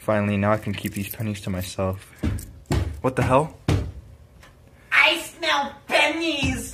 Finally, now I can keep these pennies to myself. What the hell? I smell pennies!